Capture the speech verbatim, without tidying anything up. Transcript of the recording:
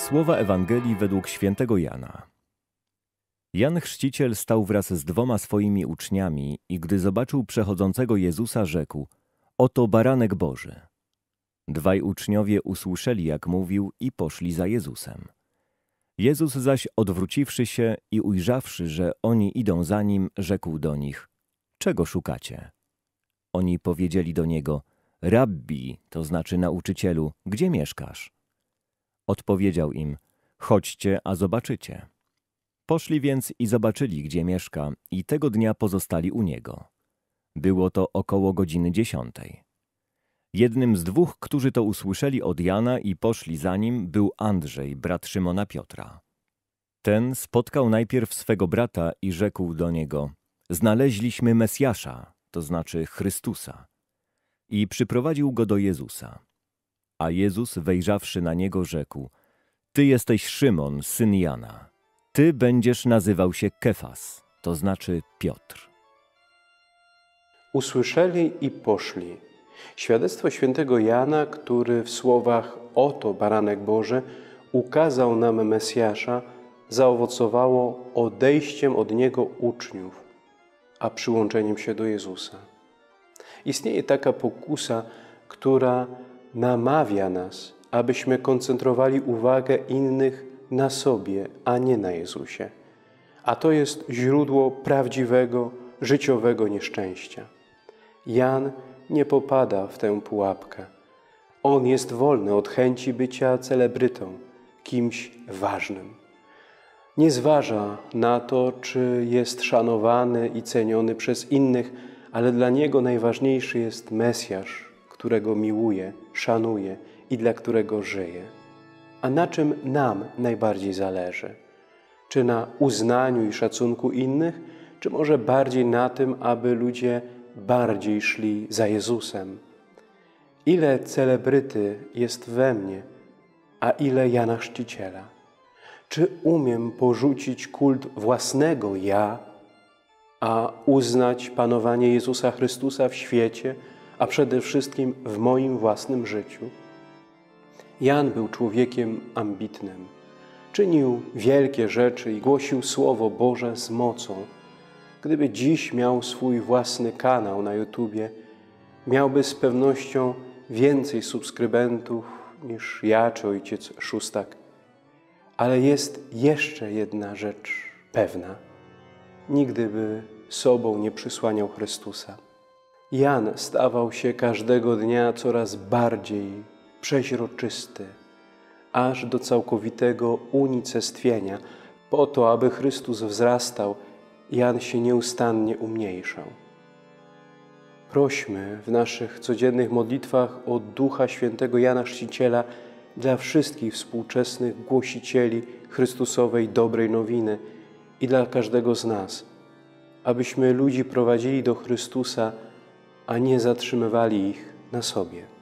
Słowa Ewangelii według świętego Jana. Jan Chrzciciel stał wraz z dwoma swoimi uczniami i gdy zobaczył przechodzącego Jezusa, rzekł: oto baranek Boży. Dwaj uczniowie usłyszeli, jak mówił, i poszli za Jezusem. Jezus zaś, odwróciwszy się i ujrzawszy, że oni idą za Nim, rzekł do nich: czego szukacie? Oni powiedzieli do Niego: Rabbi, to znaczy nauczycielu, gdzie mieszkasz? Odpowiedział im: chodźcie, a zobaczycie. Poszli więc i zobaczyli, gdzie mieszka, i tego dnia pozostali u Niego. Było to około godziny dziesiątej. Jednym z dwóch, którzy to usłyszeli od Jana i poszli za Nim, był Andrzej, brat Szymona Piotra. Ten spotkał najpierw swego brata i rzekł do niego: znaleźliśmy Mesjasza, to znaczy Chrystusa. I przyprowadził go do Jezusa. A Jezus, wejrzawszy na niego, rzekł: ty jesteś Szymon, syn Jana. Ty będziesz nazywał się Kefas, to znaczy Piotr. Usłyszeli i poszli. Świadectwo świętego Jana, który w słowach oto baranek Boży ukazał nam Mesjasza, zaowocowało odejściem od Niego uczniów, a przyłączeniem się do Jezusa. Istnieje taka pokusa, która namawia nas, abyśmy koncentrowali uwagę innych na sobie, a nie na Jezusie. A to jest źródło prawdziwego, życiowego nieszczęścia. Jan nie popada w tę pułapkę. On jest wolny od chęci bycia celebrytą, kimś ważnym. Nie zważa na to, czy jest szanowany i ceniony przez innych, ale dla niego najważniejszy jest Mesjasz, którego miłuje, szanuje i dla którego żyje. A na czym nam najbardziej zależy? Czy na uznaniu i szacunku innych, czy może bardziej na tym, aby ludzie bardziej szli za Jezusem? Ile celebryty jest we mnie, a ile Jana Chrzciciela? Czy umiem porzucić kult własnego ja, a uznać panowanie Jezusa Chrystusa w świecie, a przede wszystkim w moim własnym życiu? Jan był człowiekiem ambitnym. Czynił wielkie rzeczy i głosił Słowo Boże z mocą. Gdyby dziś miał swój własny kanał na YouTubie, miałby z pewnością więcej subskrybentów niż ja czy ojciec Szóstak. Ale jest jeszcze jedna rzecz pewna. Nigdy by sobą nie przysłaniał Chrystusa. Jan stawał się każdego dnia coraz bardziej przeźroczysty, aż do całkowitego unicestwienia. Po to, aby Chrystus wzrastał, Jan się nieustannie umniejszał. Prośmy w naszych codziennych modlitwach o Ducha Świętego Jana Chrzciciela dla wszystkich współczesnych głosicieli Chrystusowej dobrej nowiny i dla każdego z nas, abyśmy ludzi prowadzili do Chrystusa, a nie zatrzymywali ich na sobie.